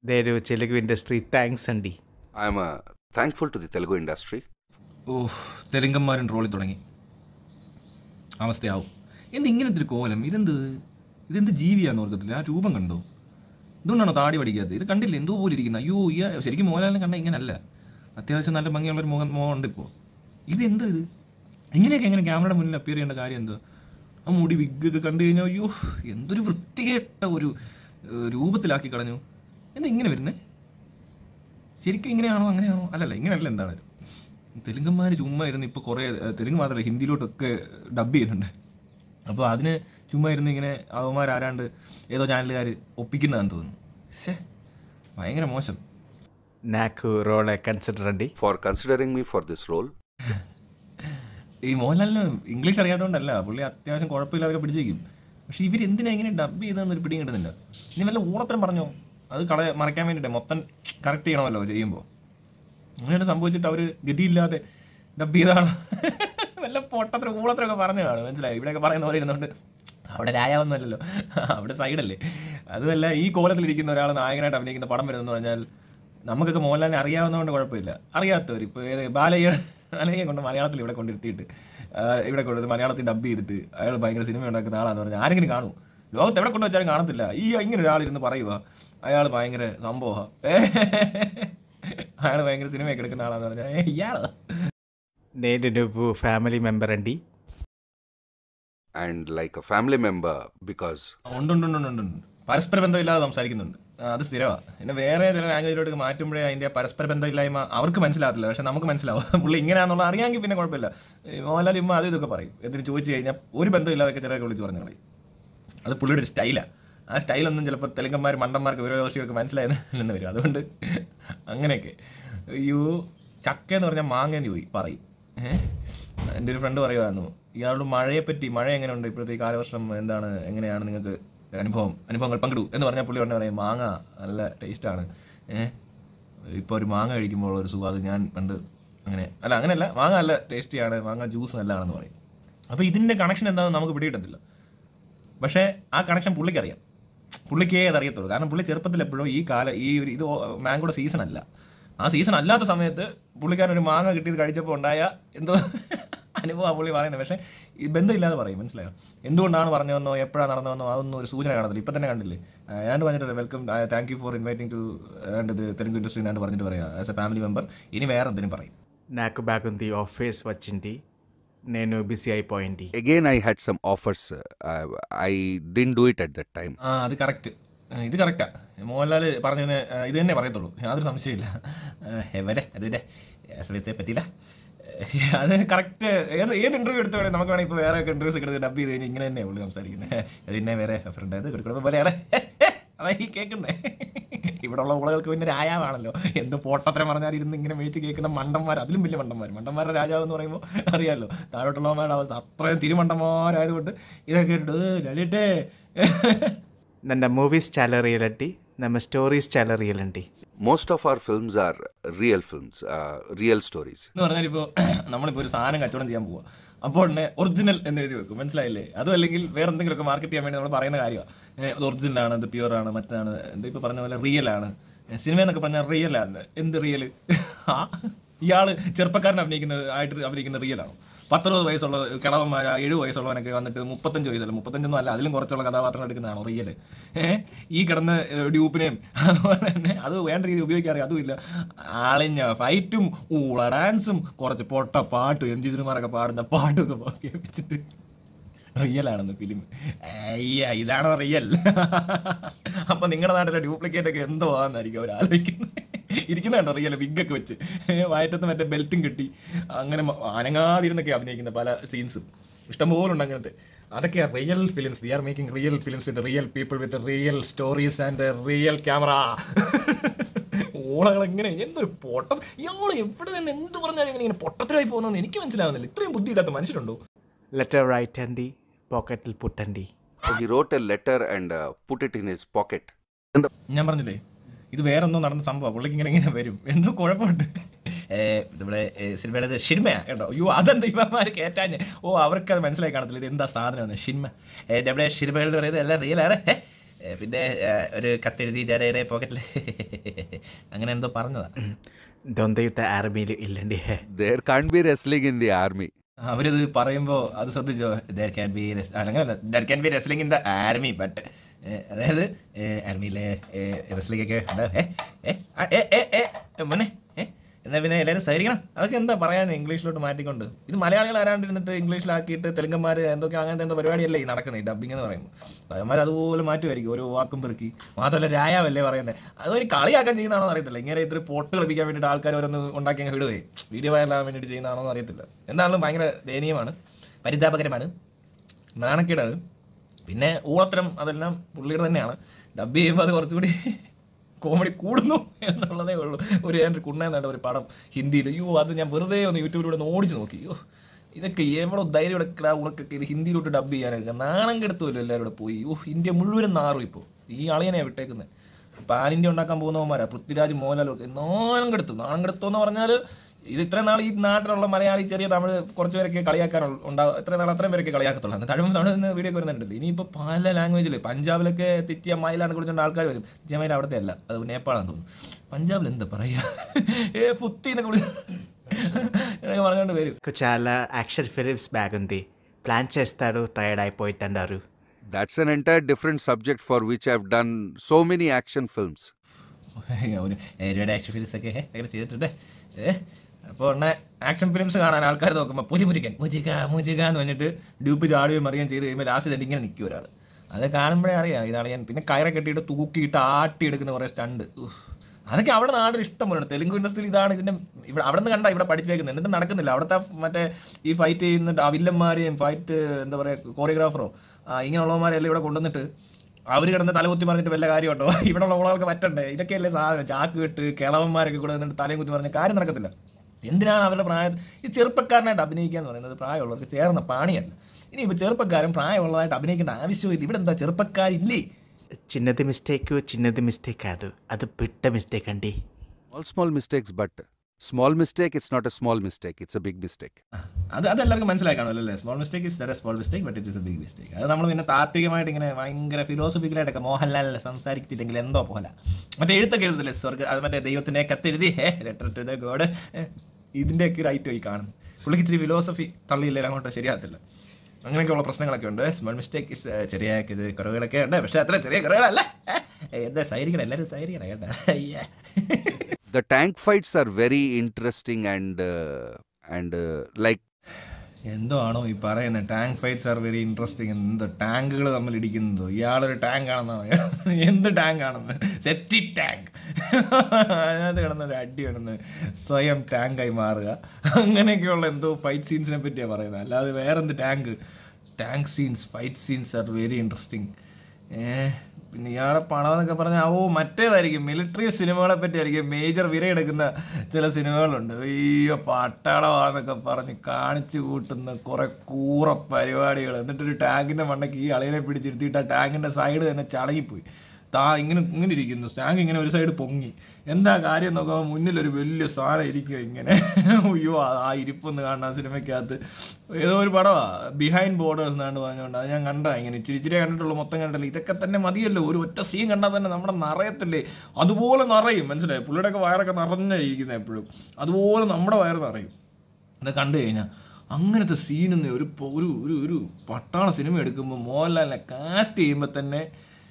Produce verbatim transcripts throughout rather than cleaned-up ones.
దేరు Telugu industry thanks అండి. I'm uh, thankful to the Telugu industry. ഓഹ് തെലുങ്കന്മാരൻ ട്രോളി തുടങ്ങി അവസ്ഥയാവും. എന്ത് ഇങ്ങനത്തെ ഒരു കോലം? ഇതെന്ത് ഇതെന്ത് ജീവിയാന്ന് ഓർക്കത്തില്ല. ആ രൂപം കണ്ടോ? ഇതുകൊണ്ടാണോ താടി പഠിക്കാത്തത്? ഇത് കണ്ടില്ല എന്തോ പോലെ ഇരിക്കുന്ന. അയ്യോ ഈ ശരിക്കും മോഹൻലാലിനെ കണ്ട ഇങ്ങനല്ല. അത്യാവശ്യം നല്ല ഭംഗിയുള്ളൊരു മുഖം മുഖം ഉണ്ട് ഇപ്പോൾ. ഇത് എന്താ ഇത്? ഇങ്ങനെയൊക്കെ എങ്ങനെ ക്യാമറയുടെ മുന്നിൽ അപ്പിയർ ചെയ്യേണ്ട കാര്യം എന്തോ? ആ മുടി വിഗ്ഗൊക്കെ കണ്ടു കഴിഞ്ഞാൽ അയ്യോ എന്തൊരു വൃത്തികെട്ട ഒരു രൂപത്തിലാക്കി കളഞ്ഞു. എന്താ ഇങ്ങനെ വരുന്നത്? ശരിക്കും ഇങ്ങനെയാണോ അങ്ങനെയാണോ? അല്ലല്ല ഇങ്ങനെയല്ല. എന്താണ് തെലുങ്കന്മാർ ചുമ്മാ ഇരുന്ന് ഇപ്പോൾ കുറേ തെലുങ്ക് മാത്രമല്ല ഹിന്ദിയിലോട്ടൊക്കെ ഡബ് ചെയ്യുന്നുണ്ട്. അപ്പോൾ അതിന് ചുമ്മാ ഇരുന്ന് ഇങ്ങനെ അവന്മാരാരാണ്ട് ഏതോ ചാനലുകാർ ഒപ്പിക്കുന്നതാണെന്ന് തോന്നുന്നു. പക്ഷേ ഭയങ്കര മോശം. నాకు రోల్ కన్సిడర్ అండి. For considering me for this role. ഈ മോഹൻലാലിന് ഇംഗ്ലീഷ് അറിയാത്തതുകൊണ്ടല്ല, പുള്ളി അത്യാവശ്യം കുഴപ്പമില്ലാതൊക്കെ പിടിച്ചേക്കും. പക്ഷെ ഇവർ എന്തിനാ ഇങ്ങനെ ഡബ് ചെയ്തതെന്നൊരു പിടിയും കിട്ടുന്നില്ല. ഇനി വല്ല ഊളത്തരം പറഞ്ഞോ? അത് കള മറയ്ക്കാൻ വേണ്ടിയിട്ട് മൊത്തം കറക്റ്റ് ചെയ്യണമല്ലോ ചെയ്യുമ്പോൾ. അങ്ങനെ സംഭവിച്ചിട്ട് അവർ ഗതിയില്ലാതെ ഡബ് ചെയ്താണ്. വല്ല പൊട്ടത്ര ഊളത്തരമൊക്കെ പറഞ്ഞു കാണും. മനസ്സിലായി? ഇവിടെയൊക്കെ പറയുന്ന പോലെ ഇരുന്നുകൊണ്ട് അവിടെ രായാവൊന്നുമല്ലല്ലോ, അവിടെ സൈഡല്ലേ. അതുമല്ല ഈ കോലത്തിലിരിക്കുന്ന ഒരാൾ നായകനായിട്ട് അഭിനയിക്കുന്ന പടം വരുന്നതെന്ന് പറഞ്ഞാൽ നമുക്കൊക്കെ മോഹൻലാലിനെ അറിയാവുന്നതുകൊണ്ട് കുഴപ്പമില്ല. അറിയാത്തവർ ഇപ്പോൾ ഏത് ബാലയ്യ ബാലയ്യെ കൊണ്ട് മലയാളത്തിൽ ഇവിടെ കൊണ്ടിരുത്തിയിട്ട് ഇവിടെ കൊണ്ടുവന്ന് മലയാളത്തിൽ ഡബ് ചെയ്തിട്ട് അയാൾ ഭയങ്കര സിനിമ ഉണ്ടാക്കുന്ന ആളാന്ന് പറഞ്ഞാൽ ആരെങ്കിലും കാണൂ? ലോകത്ത് എവിടെ കൊണ്ട് വെച്ചാലും കാണത്തില്ല. ഈ ഇങ്ങനെ ഒരാളിരുന്ന് പറയുക അയാൾ ഭയങ്കര സംഭവമാണ്, അയാൾ ഭയങ്കര സിനിമയൊക്കെ എടുക്കുന്ന ആളാന്ന് പറഞ്ഞാൽ ഇയാള്. నేను నువ్వు ఫ్యామిలీ మెంబర్ అండి. And like a family member because ഉണ്ടുണ്ടുണ്ടുണ്ടുണ്ട് പരസ്പര ബന്ധമില്ലാതെ സംസാരിക്കുന്നുണ്ട്. അത് സ്ഥിരമാണ്. പിന്നെ വേറെ ചില ലാംഗ്വേജിലോട്ട് മാറ്റുമ്പോഴേ അതിൻ്റെ പരസ്പര ബന്ധമില്ലായ്മ അവർക്ക് മനസ്സിലാകത്തില്ല. പക്ഷെ നമുക്ക് മനസ്സിലാവും. പുള്ളി ഇങ്ങനെയാണെന്നുള്ള അറിയാമെങ്കിൽ പിന്നെ കുഴപ്പമില്ല. മോഹൻലാൽ ഇമ്മ അത് ഇതൊക്കെ പറയും. എന്തിനു ചോദിച്ചു കഴിഞ്ഞാൽ ഒരു ബന്ധമില്ലാതൊക്കെ ചിലരൊക്കെ വിളിച്ച് പറഞ്ഞു കളയും. അത് പുള്ളിയുടെ ഒരു സ്റ്റൈലാണ്. ആ സ്റ്റൈലൊന്നും ചിലപ്പോൾ തെലുങ്കന്മാർ മണ്ടന്മാർക്ക് വിവരദോഷികൾക്ക് മനസ്സിലായെന്ന് വരും. അതുകൊണ്ട് അങ്ങനെയൊക്കെ. അയ്യോ ചക്ക എന്ന് പറഞ്ഞാൽ മാങ്ങയെന്ന് ചോദി പറയും. ഏഹ് എൻ്റെ ഒരു ഫ്രണ്ട് പറയുമായിരുന്നു ഇയാളോട് മഴയെപ്പറ്റി, മഴ എങ്ങനെയുണ്ട് ഇപ്പോഴത്തെ ഈ കാലവർഷം, എന്താണ് എങ്ങനെയാണ് നിങ്ങൾക്ക് അനുഭവം അനുഭവങ്ങൾ പങ്കിടൂ എന്ന് പറഞ്ഞാൽ പുള്ളി ഉടനെ പറയും മാങ്ങ നല്ല ടേസ്റ്റാണ്. ഏഹ് ഇപ്പോൾ ഒരു മാങ്ങ കഴിക്കുമ്പോൾ ഒരു സുഖം, അത് ഞാൻ പണ്ട് അങ്ങനെ അല്ല അങ്ങനെയല്ല, മാങ്ങ നല്ല ടേസ്റ്റിയാണ്, മാങ്ങ ജ്യൂസ് നല്ലതാണെന്ന് പറയും. അപ്പോൾ ഇതിൻ്റെ കണക്ഷൻ എന്താണെന്ന് നമുക്ക് പിടികിട്ടത്തില്ല. പക്ഷേ ആ കണക്ഷൻ പുള്ളിക്കറിയാം. പുള്ളിക്കേ അതറിയത്തുള്ളൂ. കാരണം പുള്ളി ചെറുപ്പത്തിൽ എപ്പോഴും ഈ കാല ഈ ഒരു ഇത് മാങ്കോയുടെ സീസൺ അല്ല. ആ സീസൺ അല്ലാത്ത സമയത്ത് പുള്ളിക്കാരൻ ഒരു മാങ്ങ കിട്ടിയത് കഴിച്ചപ്പോൾ ഉണ്ടായ എന്തോ അനുഭവം പുള്ളി പറയുന്നത്. പക്ഷേ ഈ ബന്ധമില്ലാതെ പറയും. മനസ്സിലായോ? എന്തുകൊണ്ടാണ് പറഞ്ഞതെന്നോ എപ്പോഴാണ് നടന്നതെന്നോ അതൊന്നും ഒരു സൂചന കാണത്തില്ല. ഇപ്പം തന്നെ കണ്ടില്ലേ, ഞാൻ പറഞ്ഞിട്ട് welcome thank you for inviting to ഇത് തെലുങ്ക് ഇൻഡസ്ട്രി എന്നാണ് പറഞ്ഞിട്ട് പറയാം ആസ് എ ഫാമിലി മെമ്പർ. ഇനി വേറെ എന്തെങ്കിലും പറയും. నాకు బాగుంది ఆఫీస్ వచ్చింది, నేను బిజీ అయిపోయింది. again I had some offers. uh, I didn't do it at that time. ആ അത് കറക്റ്റ്. ഇത് കറക്റ്റാ. മോഹൻലാൽ പറഞ്ഞതിന് ഇത് തന്നെ പറയത്തുള്ളൂ, യാതൊരു സംശയമില്ല. എവരെ അതിൻ്റെ സമയത്തെ പറ്റിയില്ല. അത് കറക്റ്റ്. ഏത് ഏത് ഇൻ്റർവ്യൂ എടുത്തോടെ നമുക്ക് വേണമെങ്കിൽ ഇപ്പോൾ വേറെ ഇൻ്റർവ്യൂസ് ഒക്കെ എടുത്ത് ഡബ് ചെയ്ത് കഴിഞ്ഞാൽ ഇങ്ങനെ തന്നെ ഉള്ളു സംസാരിക്കുന്നത്. അത് പിന്നെ വേറെ ഫ്രണ്ട് അത് കൊടുക്കണം പോലെയാണ് അതായി കേൾക്കുന്നത്. ഇവിടെ ഉള്ള ഉളകൾക്ക് പിന്നെ രാജാവാണല്ലോ. എന്ത് പോട്ടത്തരം പറഞ്ഞാൽ ഇരുന്ന് ഇങ്ങനെ മേടിച്ച് കേൾക്കുന്ന മണ്ടന്മാർ, അതിലും വലിയ മണ്ടന്മാർ. മണ്ടന്മാരുടെ രാജാവ് എന്ന് പറയുമ്പോൾ അറിയാമല്ലോ താഴോട്ടുള്ളവന്മാരുടെ അവസ്ഥ. അത്രയും തിരുമണ്ടന്മാരായതുകൊണ്ട് ഇതൊക്കെ കേട്ടിട്ട് ലലിറ്റേ ನನ್ನ ಮೂವೀಸ್ ಚಾಲ ರಿಯಲಿಟಿ, ನಮ್ಮ ಸ್ಟೋರೀಸ್ ಚಾಲ reality. Most of our films are real films, uh, real stories. എന്ന് പറഞ്ഞാൽ ഇപ്പോൾ നമ്മളിപ്പോൾ ഒരു സാധനം കച്ചവടം ചെയ്യാൻ പോവുക, അപ്പോൾ തന്നെ ഒറിജിനൽ എന്ന് എഴുതി വെക്കും. മനസ്സിലായില്ലേ? അതും അല്ലെങ്കിൽ വേറെ എന്തെങ്കിലുമൊക്കെ മാർക്കറ്റ് ചെയ്യാൻ വേണ്ടി നമ്മൾ പറയുന്ന കാര്യമാണ്. അത് ഒറിജിനലാണ്, ഇത് പ്യുവറാണ്, മറ്റാണ്, എന്താ ഇപ്പോൾ പറഞ്ഞ പോലെ റിയലാണ്. സിനിമ എന്നൊക്കെ പറഞ്ഞാൽ റിയലാണ്. എന്ത് റിയൽ? ആ ഇയാൾ ചെറുപ്പക്കാരൻ അഭിനയിക്കുന്നത് ആയിട്ട് അഭിനയിക്കുന്ന റിയലാണോ? പത്തൊമ്പത് വയസ്സുള്ള കിളവന്മാർ, എഴുപത് വയസ്സുള്ളവനൊക്കെ വന്നിട്ട് മുപ്പത്തഞ്ച് വയസ്സല്ല, മുപ്പത്തഞ്ചൊന്നും അല്ല, അതിലും കുറച്ചുള്ള കഥാപാത്രം എടുക്കുന്നതാണോ റിയൽ? ഏഹ് ഈ കിടന്ന് ഡ്യൂപ്പിനെയും അതുപോലെ തന്നെ അത് വേണ്ട രീതി ഉപയോഗിക്കാറ് അതുമില്ല. ആളിഞ്ഞ ഫൈറ്റും ഊള ഡാൻസും കുറച്ച് പൊട്ട പാട്ടും എം ജി ശ്രീമാരൊക്കെ പാടുന്ന പാട്ടൊക്കെ കേൾപ്പിച്ചിട്ട് റിയലാണെന്ന് ഫിലിം. അയ്യ ഇതാണോ റിയൽ? അപ്പൊ നിങ്ങളുടെ നാട്ടിലെ ഡ്യൂപ്ലിക്കേറ്റ് ഒക്കെ എന്തോ ആണെന്നായിരിക്കും അവർ ആലോചിക്കുന്നത്. ഇരിക്കുന്നുണ്ടോ റിയൽ വിഗ്ഗൊക്കെ വെച്ച് വയറ്റത്ത് മറ്റേ ബെൽറ്റും കെട്ടി അങ്ങനെ അനങ്ങാതിരുന്നൊക്കെ അഭിനയിക്കുന്ന പല സീൻസും ഇഷ്ടംപോലെ ഉണ്ട് അങ്ങനത്തെ. അതൊക്കെയാണ് real films. We are making real films with real people with real stories and real camera. ഓളകൾ എങ്ങനെ എന്തൊരു പൊട്ടം! ഇയാൾ എവിടെ നിന്ന് എന്ത് പറഞ്ഞാലും എങ്ങനെ ഇങ്ങനെ പൊട്ടത്തിലായി പോകുന്നതെന്ന് എനിക്ക് മനസ്സിലാവുന്നില്ല. ഇത്രയും ബുദ്ധിയില്ലാത്ത മനുഷ്യരുണ്ടോ? ലെറ്റർ റൈറ്റ് అండి, പോക്കറ്റിൽ പുട്ടണ്ടി. He wrote a letter and uh, put it in his pocket. ഞാൻ പറഞ്ഞില്ലേ ഇത് വേറെ ഒന്നും നടന്ന സംഭവം. പുള്ളിക്ക് ഇങ്ങനെ ഇങ്ങനെ വരും, എന്തോ കുഴപ്പമുണ്ട്. ഇവിടെ സിനിമയുടെ ഷിന്മയാ കേട്ടോ. അയ്യോ അതെന്താ ഇവന്മാർ കേറ്റാഞ്ഞ്? ഓ അവർക്ക് അത് മനസ്സിലായി കാണത്തില്ല ഇത് എന്താ സാധനമാണ് ഷിന്മ. നമ്മുടെ ഷിന്മകൾ പറയുന്നത് എല്ലാം റിയലാണ്. പിന്നെ ഒരു കത്തെഴുതി ജരയുടെ പോക്കറ്റിൽ അങ്ങനെ എന്തോ പറഞ്ഞതാ. ദ്വന്ദ്വയുദ്ധ ആർമിയിൽ ഇല്ലണ്ടേ? There can't be wrestling in the army. അവരത് പറയുമ്പോൾ അത് ശ്രദ്ധിച്ചോ? ദർ ക്യാൻ ബി അങ്ങനെ there can be wrestling in the army, but അതായത് ആർമിയിലെ റെസ്ലിംഗ് ഒക്കെ മോനെ എന്നാൽ പിന്നെ എല്ലാവരും സഹകരിക്കണം. അതൊക്കെ എന്താ പറയാൻ ഇംഗ്ലീഷിലോട്ട് മാറ്റിക്കൊണ്ട്. ഇത് മലയാളികൾ ആരാണ്ടിരുന്നിട്ട് ഇംഗ്ലീഷിലാക്കിയിട്ട് തെലുങ്കന്മാർ എന്തൊക്കെ അങ്ങനത്തെ എന്തോ പരിപാടിയല്ലേ ഈ നടക്കുന്നത്, ഈ ഡബിങ് എന്ന് പറയുമ്പോൾ. അവന്മാർ അതുപോലെ മാറ്റുമായിരിക്കും ഓരോ വാക്കും പെറുക്കി. മാത്രമല്ല രായാവല്ലേ പറയുന്നത്, അതൊരു കളിയാക്കാൻ ചെയ്യുന്നതാണോ അറിയത്തില്ല. ഇങ്ങനെ ഇത്ര പൊട്ട് കളിപ്പിക്കാൻ വേണ്ടിയിട്ട് ആൾക്കാർ ഓരോന്ന് ഉണ്ടാക്കി അങ്ങ് വിടുകയും വീഡിയോ വയറിലാൻ വേണ്ടിയിട്ട് ചെയ്യുന്നതാണോ എന്ന് അറിയത്തില്ല. എന്താണെങ്കിലും ഭയങ്കര ദയനീയമാണ്, പരിതാപകരമാണ്, നാണക്കേടാണ്. പിന്നെ ഊളത്തരം അതെല്ലാം പുള്ളിയുടെ തന്നെയാണ്. ഡബ് ചെയ്യുമ്പോൾ അത് കുറച്ചുകൂടി കോമഡി കൂടുന്നു എന്നുള്ളതേ ഉള്ളൂ. ഒരു എൻ്റെ കുണ്ണേന്നായിട്ട് ഒരു പടം ഹിന്ദിയിൽ, അയ്യോ അത് ഞാൻ വെറുതെ ഒന്ന് യൂട്യൂബിലൂടെ ഒന്ന് ഓടിച്ച് നോക്കി. അയ്യോ ഇതൊക്കെ എവിടെ ധൈര്യം ഇവിടെ ഉണക്കൊക്കെ ഇത് ഹിന്ദിയിലോട്ട് ഡബ് ചെയ്യാനൊക്കെ നാണം കെടുത്തുമല്ലോ എല്ലാവരും കൂടെ പോയി. ഓ ഇന്ത്യ മുഴുവനും നാറും ഇപ്പോൾ. ഈ അളിയനെയാണ് വിട്ടേക്കുന്നത്. പാൻ ഇന്ത്യ ഉണ്ടാക്കാൻ പോകുന്നവന്മാരാ പൃഥ്വിരാജ് മോഹൻലാലൊക്കെ നാണം കെടുത്തു. നാണം കെടുത്തു എന്ന് പറഞ്ഞാൽ ഇത് ഇത്ര നാൾ ഈ നാട്ടിലുള്ള മലയാളി ചെറിയ തമിഴ് കുറച്ച് പേരൊക്കെ കളിയാക്കാനുള്ള ഉണ്ടാവും. എത്ര നാൾ അത്രയും പേരൊക്കെ കളിയാക്കത്തുള്ളൂ. തമിഴ് തമിഴ് വീഡിയോ ഒക്കെ വരുന്നുണ്ടല്ലോ. ഇനിയിപ്പോൾ പല ലാംഗ്വേജിൽ പഞ്ചാബിലൊക്കെ തെറ്റിയ മയിലാണ് കുറിച്ചുകൊണ്ട് ആൾക്കാർ വരും. തെറ്റിയ മയിൽ അവിടുത്തെ അല്ല, അത് നേപ്പാളാന്ന് തോന്നുന്നു. പഞ്ചാബിൽ എന്താ പറയുക, ఏ ఫుత్తి എന്നൊക്കെ വിളിച്ച് എന്നൊക്കെ പറഞ്ഞുകൊണ്ട് വരും. చాలా యాక్షన్ ఫిలిమ్స్ బాగుంది, ప్లాన్ చేస్తాడు, టైర్డ్ అయిపోతుంటారు. That's an entire different subject for which I've done so many action films. ഒരു ഒരുപാട് ആക്ഷൻ ഫിലിംസ് ഒക്കെ അങ്ങനെ ചെയ്തിട്ടുണ്ട്. അപ്പോൾ ഉടനെ ആക്ഷൻ ഫിലിംസ് കാണാൻ ആൾക്കാർ നോക്കുമ്പോൾ പുരി മുരിക്കൻ മുരിക മുരിക എന്ന് പറഞ്ഞിട്ട് ഡ്യൂപ്പ് ചാടുകയും മറിയുകയും ചെയ്ത് കഴിയുമ്പോൾ ലാസ്റ്റ് തന്നെ ഇങ്ങനെ നിൽക്കും ഒരാൾ. അത് കാണുമ്പോഴേ അറിയാം ഇതാണ് ഞാൻ. പിന്നെ കയറെ കെട്ടിയിട്ട് തൂക്കിയിട്ട് ആട്ടിയെടുക്കുന്ന കുറേ സ്റ്റണ്ട്, അതൊക്കെ അവിടെ നാട്ടിൽ ഇഷ്ടം പോലെ. തെലുങ്ക് ഇൻഡസ്ട്രിയിൽ ഇതാണ് ഇതിൻ്റെ ഇവിടെ അവിടെ നിന്ന് കണ്ടാൽ ഇവിടെ പഠിച്ചേക്കുന്നത്. എന്നിട്ട് നടക്കുന്നില്ല അവിടുത്തെ മറ്റേ ഈ ഫൈറ്റ് ചെയ്യുന്ന ആ വില്ലന്മാരെയും ഫൈറ്റ് എന്താ പറയുക കോറിയോഗ്രാഫറോ ഇങ്ങനെയുള്ളവന്മാരെല്ലാം ഇവിടെ കൊണ്ടുവന്നിട്ട് അവർ കിടന്ന് തലകുത്തി പറഞ്ഞിട്ട് വല്ല കാര്യം കേട്ടോ. ഇവിടെ ഉള്ള ഉള്ളവർക്ക് പറ്റണ്ടേ? ഇതൊക്കെയല്ലേ സാധനം. ചാക്ക് കെട്ട് കിളവന്മാരൊക്കെ കൂടെ നിന്നിട്ട് തലയും കുത്തി പറഞ്ഞ കാര്യം നടക്കത്തില്ല. എന്തിനാണ് അവരുടെ പ്രായം ഈ ചെറുപ്പക്കാരനായിട്ട് അഭിനയിക്കുക എന്ന് പറയുന്നത് പ്രായമുള്ളവർക്ക് ചേർന്ന പാണിയല്ല. ഇനിയിപ്പോൾ ചെറുപ്പക്കാരൻ പ്രായമുള്ളതായിട്ട് അഭിനയിക്കേണ്ട ആവശ്യമില്ല. ഇവിടെ എന്താ ചെറുപ്പക്കാരില്ലേ? చిన్నది మిస్టేక్ చిన్నది మిస్టేక్ కాదు, అది బిట్ట మిస్టేక్ అండి. All small mistakes, but small mistake, it's not a small mistake, it's a big mistake. അത് അതെല്ലാവർക്കും മനസ്സിലായി കാണുമല്ലോ അല്ലേ? Small mistake is the small mistake but it is a big mistake. അത് നമ്മൾ പിന്നെ താത്വികമായിട്ട് ഇങ്ങനെ ഭയങ്കര ഫിലോസഫിക്കലായിട്ടൊക്കെ മോഹൻലാലിനെ സംസാരിച്ചില്ലെങ്കിൽ എന്തോ പോലെ മറ്റേ എഴുത്തൊക്കെ എഴുതത്തില്ലേ സ്വർഗ്ഗ, അത് മറ്റേ ദൈവത്തിൻ്റെ കത്തെഴുതി hey letter to the god, ഇതിൻ്റെയൊക്കെ ഒരു ഐറ്റം ഈ കാണുന്നു. പുള്ളിക്ക് ഇച്ചിരി ഫിലോസഫി തള്ളിയില്ലെങ്കിൽ അങ്ങോട്ട് ശരിയാകത്തില്ല. അങ്ങനെയൊക്കെയുള്ള പ്രശ്നങ്ങളൊക്കെ ഉണ്ട്. സ്മോൾ മിസ്റ്റേക്ക് ഇസ് ചെറിയ ഇത് കുറവുകളൊക്കെ ഉണ്ട്, പക്ഷേ അത്ര ചെറിയ കുറവുകളല്ല. എന്താ സഹകരിക്കണം, എല്ലാവരും സഹകരിക്കണം കേട്ടോ. The tank fights are very interesting and uh, and uh, like എന്തോ ആണോ ഈ പറയുന്നത്? Tank fights are very interesting. എന്തോ ടാങ്കുകൾ തമ്മിൽ ഇടിക്കുന്നതോ? ഇയാളൊരു ടാങ്ക് ആണെന്നാണ്. എന്ത് ടാങ്ക് ആണെന്ന്? Septic tank. അതിനകത്ത് കിടന്നൊരു അടി കിടന്ന് സ്വയം ടാങ്കായി മാറുക, അങ്ങനെയൊക്കെയുള്ള എന്തോ ഫൈറ്റ് സീൻസിനെ പറ്റിയാണ് പറയുന്നത്. അല്ലാതെ വേറെന്ത് tank. Tank scenes fight scenes are very interesting. ഏഹ് പിന്നെ ഇയാളെ പണം എന്നൊക്കെ പറഞ്ഞാൽ ഓ മറ്റേതായിരിക്കും, മിലിറ്ററി സിനിമകളെ പറ്റിയായിരിക്കും. മേജർ വിരയെടുക്കുന്ന ചില സിനിമകളുണ്ട്. അയ്യോ പട്ടാളമാണെന്നൊക്കെ പറഞ്ഞ് കാണിച്ചു കൂട്ടുന്ന കുറെ കൂറ പരിപാടികൾ. എന്നിട്ടൊരു ടാങ്കിൻ്റെ മണ്ടയ്ക്ക് ഈ അളിയനെ പിടിച്ചിരുത്തിയിട്ട് ആ ടാങ്കിൻ്റെ സൈഡ് തന്നെ ചളകിപ്പോയി. താ ഇങ്ങനെ ഇങ്ങനെ ഇരിക്കുന്നു, ടാങ്ക് ഇങ്ങനെ ഒരു സൈഡ് പൊങ്ങി. എന്താ കാര്യം നോക്കുമ്പോൾ മുന്നിലൊരു വലിയ സാധനം ഇരിക്കുക ഇങ്ങനെ. അയ്യോ ആ ഇരിപ്പൊന്ന് കാണുന്ന ആ സിനിമയ്ക്കകത്ത് ഏതോ ഒരു പടമാണ് ബിഹൈൻഡ് ബോർഡേഴ്സ് എന്നാണ് പറഞ്ഞുകൊണ്ട്. അത് ഞാൻ കണ്ടാ ഇങ്ങനെ ഇച്ചിരി ഇച്ചിരി കണ്ടിട്ടുള്ളൂ, മൊത്തം കണ്ടല്ലോ. ഇതൊക്കെ തന്നെ മതിയല്ലോ, ഒരു ഒറ്റ സീൻ കണ്ടാൽ തന്നെ നമ്മുടെ നിറയത്തില്ലേ? അതുപോലെ നിറയും, മനസ്സിലായി? പുള്ളിയുടെയൊക്കെ വയറൊക്കെ നിറഞ്ഞിരിക്കുന്നത് എപ്പോഴും, അതുപോലെ നമ്മുടെ വയറ് നിറയും. അത് കണ്ടു കഴിഞ്ഞാൽ അങ്ങനത്തെ സീനിന്ന് ഒരു ഒരു ഒരു ഒരു പട്ടാള സിനിമ എടുക്കുമ്പോൾ മോഹൻലാലിനെ കാസ്റ്റ് ചെയ്യുമ്പോൾ തന്നെ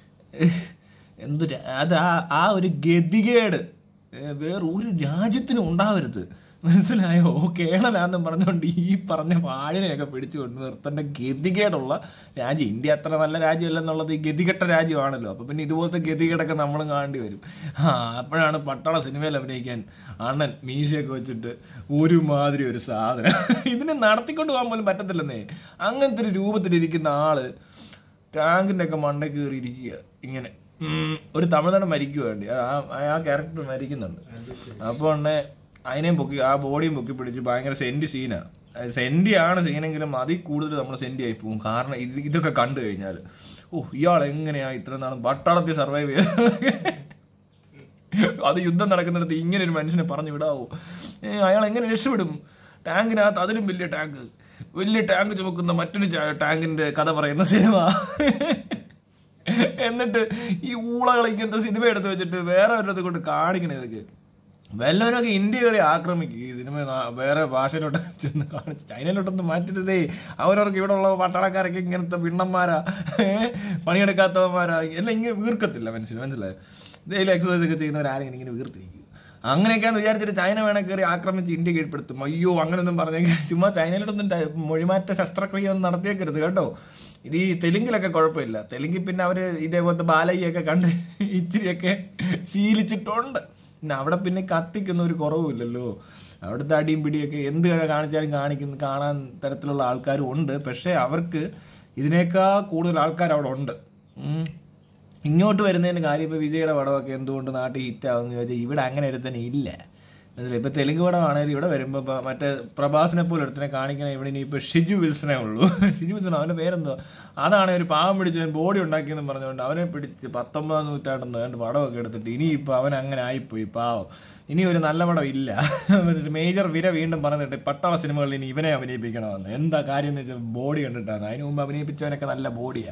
എന്തൊരു അത് ആ ആ ഒരു ഗതികേട് വേറെ ഒരു രാജ്യത്തിനും ഉണ്ടാവരുത്, മനസ്സിലായോ? കേണലാന്നും പറഞ്ഞുകൊണ്ട് ഈ പറഞ്ഞ വാഴിനെയൊക്കെ പിടിച്ചു കൊണ്ട് നിർത്തേണ്ട ഗതികേടുള്ള രാജ്യം. ഇന്ത്യ അത്ര നല്ല രാജ്യമല്ലെന്നുള്ളത് ഈ ഗതികെട്ട രാജ്യമാണല്ലോ. അപ്പോൾ പിന്നെ ഇതുപോലത്തെ ഗതികേടൊക്കെ നമ്മളും കാണേണ്ടി വരും. ആ അപ്പോഴാണ് പട്ടാള സിനിമയിൽ അഭിനയിക്കാൻ അണ്ണൻ മീശയൊക്കെ വെച്ചിട്ട് ഒരുമാതിരി ഒരു സാധനം. ഇതിനെ നടത്തിക്കൊണ്ട് പോകാൻ പോലും പറ്റത്തില്ലെന്നേ. അങ്ങനത്തെ ഒരു രൂപത്തിലിരിക്കുന്ന ആള് ടാങ്കിൻ്റെ ഒക്കെ മണ്ടയ്ക്ക് കയറിയിരിക്കുക ഇങ്ങനെ. ഒരു തമിഴ്നാട് മരിക്കുക വേണ്ടി ആ ആ ക്യാരക്ടർ മരിക്കുന്നുണ്ട്. അപ്പോൾ ഉടനെ അതിനെയും പൊക്കി ആ ബോഡിയും പൊക്കി പിടിച്ച് ഭയങ്കര സെൻറ്റി സീനാണ്. സെൻറ്റിയാണ് സീനെങ്കിലും അതിൽ കൂടുതൽ നമ്മൾ സെൻറ്റി ആയി പോകും. കാരണം ഇത് ഇതൊക്കെ കണ്ടു കഴിഞ്ഞാൽ ഓ ഇയാൾ എങ്ങനെയാ ഇത്ര നാളും പട്ടാളത്തിൽ സർവൈവ് ചെയ്ത്, അത് യുദ്ധം നടക്കുന്നിടത്ത് ഇങ്ങനെ ഒരു മനുഷ്യനെ പറഞ്ഞു വിടാവോ? അയാൾ എങ്ങനെ രക്ഷപ്പെടും? ടാങ്കിനകത്ത് അതിലും വലിയ ടാങ്ക്, വലിയ ടാങ്ക് ചുമക്കുന്ന മറ്റൊരു ടാങ്കിൻ്റെ കഥ പറയുന്ന സിനിമ. എന്നിട്ട് ഈ ഊളകൾ ഇങ്ങനത്തെ സിനിമ എടുത്ത് വെച്ചിട്ട് വേറെ ഒരിടത്ത് കൊണ്ട് കാണിക്കണേ ഇതൊക്കെ. വല്ലവനൊക്കെ ഇന്ത്യ കയറി ആക്രമിക്കും ഈ സിനിമ വേറെ ഭാഷയിലോട്ട് ചെന്ന് കാണിച്ച് ചൈനയിലോട്ടൊന്ന് മാറ്റിട്ടതേ. അവരവർക്ക് ഇവിടെ ഉള്ള പട്ടാളക്കാരൊക്കെ ഇങ്ങനത്തെ പിണ്ണന്മാരാ, പണിയെടുക്കാത്തവന്മാരാ, എല്ലാം ഇങ്ങനെ വീർക്കത്തില്ല മനുഷ്യന്, മനസ്സിലായോ? ഡെയിലി എക്സസൈസ് ഒക്കെ ചെയ്യുന്നവരാരെങ്കിലും ഇങ്ങനെ വീർത്തിരിക്കും. അങ്ങനെയൊക്കെയാന്ന് വിചാരിച്ചിട്ട് ചൈന വേണേ കയറി ആക്രമിച്ച് ഇന്ത്യ കീഴ്പ്പെടുത്തും. അയ്യോ അങ്ങനെയൊന്നും പറഞ്ഞെങ്കിൽ ചുമ്മാ ചൈനയിലോട്ടൊന്നും മൊഴിമാറ്റ ശസ്ത്രക്രിയ ഒന്നും നടത്തിയേക്കരുത് കേട്ടോ. ഇത് ഈ തെലുങ്കിലൊക്കെ കുഴപ്പമില്ല. തെലുങ്കിൽ പിന്നെ അവർ ഇതേപോലത്തെ ബാലയ്യൊക്കെ കണ്ട് ഇച്ചിരിയൊക്കെ ശീലിച്ചിട്ടുണ്ട്. പിന്നെ അവിടെ പിന്നെ കത്തിക്കുന്ന ഒരു കുറവുമില്ലല്ലോ. അവിടുത്തെ അടിയും പിടിയൊക്കെ എന്ത് കാണിച്ചാലും കാണിക്കുന്ന കാണാൻ തരത്തിലുള്ള ആൾക്കാരും ഉണ്ട്. പക്ഷേ അവർക്ക് ഇതിനേക്കാൾ കൂടുതൽ ആൾക്കാർ അവിടെ ഉണ്ട്. ഇങ്ങോട്ട് വരുന്നതിന് കാര്യം ഇപ്പോൾ വിജയുടെ പടമൊക്കെ എന്തുകൊണ്ട് നാട്ടിൽ ഹിറ്റാവുമെന്ന് ചോദിച്ചാൽ ഇവിടെ അങ്ങനെ ഒരുത്തന്നെ ഇല്ല. മനസ്സിലായി? ഇപ്പോൾ തെലുങ്ക് പടമാണെങ്കിൽ ഇവിടെ വരുമ്പോൾ ഇപ്പോൾ മറ്റേ പ്രഭാസിനെ പോലെ ഒരുത്തനെ കാണിക്കണേ ഇവിടെ ഇനി ഇപ്പോൾ ഷിജു വിൽസനേ ഉള്ളൂ. ഷിജു വിൽസൺ അവൻ്റെ പേരെന്തോ, അതാണ് ഒരു പാവം പിടിച്ച് ബോഡി ഉണ്ടാക്കിയെന്ന് പറഞ്ഞുകൊണ്ട് അവനെ പിടിച്ച് പത്തൊമ്പതാം നൂറ്റാണ്ടെന്ന് കണ്ട് പടമൊക്കെ എടുത്തിട്ട് ഇനിയിപ്പോൾ അവൻ അങ്ങനെ ആയിപ്പോയി പാവം. ഇനി ഒരു നല്ല പടം ഇല്ല. മേജർ വിര വീണ്ടും പറഞ്ഞിട്ട് പട്ടാള സിനിമകളിൽ ഇനി ഇവനെ അഭിനയിപ്പിക്കണമെന്ന്. എന്താ കാര്യം എന്ന് വെച്ചാൽ ബോഡി കണ്ടിട്ടാണ്. അതിന് മുമ്പ് അഭിനയിപ്പിച്ചവനൊക്കെ നല്ല ബോഡിയാ.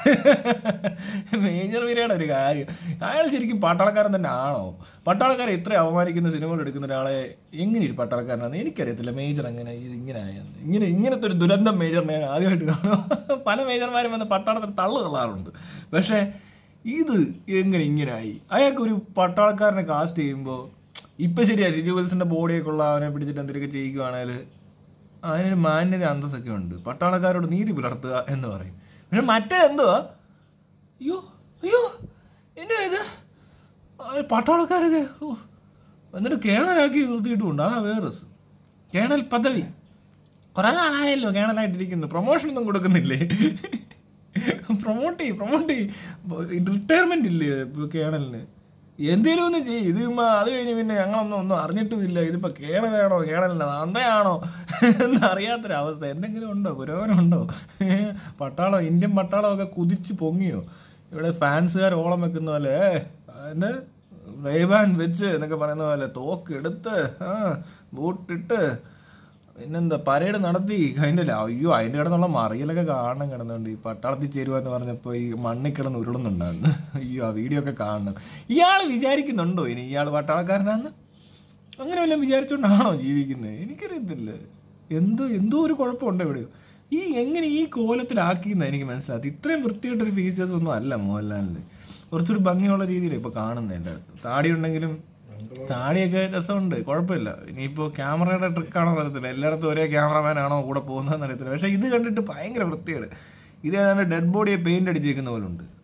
മേജർ വിരയുടെ ഒരു കാര്യം, അയാൾ ശരിക്കും പട്ടാളക്കാരൻ തന്നെ ആണോ? പട്ടാളക്കാരെ ഇത്ര അവമാനിക്കുന്ന സിനിമകൾ എടുക്കുന്ന ഒരാളെ എങ്ങനെ ഒരു പട്ടാളക്കാരനാണെന്ന് എനിക്കറിയത്തില്ല. മേജർ അങ്ങനെ ഇത് ഇങ്ങനെ ആയെന്ന്, ഇങ്ങനെ ഇങ്ങനത്തെ ഒരു ദുരന്തം മേജറിനെ ആദ്യമായിട്ട് കാണും. പല മേജർമാരും വന്ന് പട്ടാളത്തിൽ തള്ളു കൊള്ളാറുണ്ട്. പക്ഷേ ഇത് എങ്ങനെ ഇങ്ങനെയായി? അയാൾക്കൊരു പട്ടാളക്കാരനെ കാസ്റ്റ് ചെയ്യുമ്പോൾ ഇപ്പം ശരിയാ, ഷിജു വിൽസന്റെ ബോഡിയൊക്കെ ഉള്ള അവനെ പിടിച്ചിട്ട് എന്തെങ്കിലുമൊക്കെ ചെയ്യുകയാണെങ്കിൽ അതിനൊരു മാന്യത അന്തസ്സൊക്കെ ഉണ്ട്. പട്ടാളക്കാരോട് നീതി പുലർത്തുക എന്ന് പറയും. പക്ഷെ മറ്റേ എന്തുവാ, അയ്യോ അയ്യോ എന്നെ ഇത് പട്ടാളക്കാരൊക്കെ എന്നിട്ട് കേണലാക്കി നിർത്തിയിട്ടുമുണ്ട്. ആ വേറെ രസം. കേണൽ പദവി കുറേ നാളായല്ലോ കേണലായിട്ടിരിക്കുന്നു, പ്രൊമോഷനൊന്നും കൊടുക്കുന്നില്ലേ? പ്രൊമോട്ട് ചെയ്യും പ്രൊമോട്ട് ചെയ്യും റിട്ടയർമെന്റ് ഇല്ലേ കേണലിന്? എന്തേലും ഒന്ന് ചെയ്യും. ഇത് അത് കഴിഞ്ഞ് പിന്നെ ഞങ്ങളൊന്നും ഒന്നും അറിഞ്ഞിട്ടുമില്ല. ഇതിപ്പോൾ കേണലാണോ കേണലിനോ അന്തയാണോ എന്നറിയാത്തൊരവസ്ഥ. എന്തെങ്കിലും ഉണ്ടോ, പുരോഗമനം ഉണ്ടോ? പട്ടാളം, ഇന്ത്യൻ പട്ടാളമൊക്കെ കുതിച്ച് പൊങ്ങിയോ? ഇവിടെ ഫാൻസുകാർ ഓളം വെക്കുന്ന പോലെ അതിൻ്റെ റേബാൻ വെച്ച് എന്നൊക്കെ പറയുന്ന പോലെ തോക്ക് എടുത്ത് ആ ബൂട്ടിട്ട് പിന്നെന്താ പരേഡ് നടത്തി. അതിൻ്റെ അയ്യോ അതിൻ്റെ കിടന്നുള്ള മറിയലൊക്കെ കാണണം കിടന്നുണ്ട്. ഈ പട്ടാളത്തിൽ ചേരുക എന്ന് പറഞ്ഞപ്പോൾ ഈ മണ്ണിൽ കിടന്ന് ഉരുളുന്നുണ്ടായിരുന്നു. അയ്യോ ആ വീഡിയോ ഒക്കെ കാണണം. ഇയാൾ വിചാരിക്കുന്നുണ്ടോ ഇനി ഇയാൾ പട്ടാളക്കാരനാന്ന്? അങ്ങനെ വല്ലതും വിചാരിച്ചുകൊണ്ടാണോ ജീവിക്കുന്നത്? എനിക്കറിയത്തില്ല. എന്തോ എന്തോ ഒരു കുഴപ്പമുണ്ടോ എവിടെയോ. ഈ എങ്ങനെ ഈ കോലത്തിലാക്കിയെന്ന് എനിക്ക് മനസ്സിലാക്കി. ഇത്രയും വൃത്തിയായിട്ടൊരു ഫീച്ചേഴ്സ് ഒന്നും അല്ല മോഹൻലാലിൻ്റെ. കുറച്ചൊരു ഭംഗിയുള്ള രീതിയിൽ ഇപ്പോൾ കാണുന്നത്. എൻ്റെ അടുത്ത് താടി ഉണ്ടെങ്കിലും താടിയൊക്കെ രസമുണ്ട്, കുഴപ്പമില്ല. ഇനിയിപ്പോൾ ക്യാമറയുടെ ട്രിക്കാണോ അറിയത്തില്ല, എല്ലായിടത്തും ഒരേ ക്യാമറമാനാണോ കൂടെ പോകുന്നതെന്ന് അറിയത്തില്ല. പക്ഷേ ഇത് കണ്ടിട്ട് ഭയങ്കര വൃത്തിയാണ്. ഇത് ഏതാണ്ട് ഡെഡ് ബോഡിയെ പെയിന്റ് അടിച്ചിരിക്കുന്ന പോലെ ഉണ്ട്.